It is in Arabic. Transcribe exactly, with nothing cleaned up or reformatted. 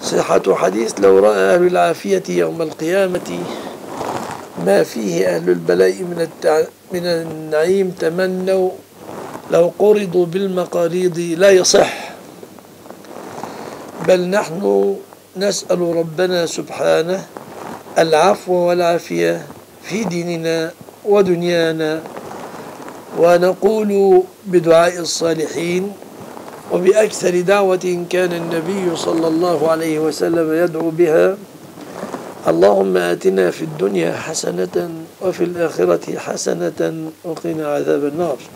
صحة حديث لو رأى أهل العافية يوم القيامة ما فيه أهل البلاء من, التع... من النعيم تمنوا لو قرضوا بالمقاريض لا يصح، بل نحن نسأل ربنا سبحانه العفو والعافية في ديننا ودنيانا، ونقول بدعاء الصالحين وبأكثر دعوة كان النبي صلى الله عليه وسلم يدعو بها: اللهم آتنا في الدنيا حسنة وفي الآخرة حسنة وقنا عذاب النار.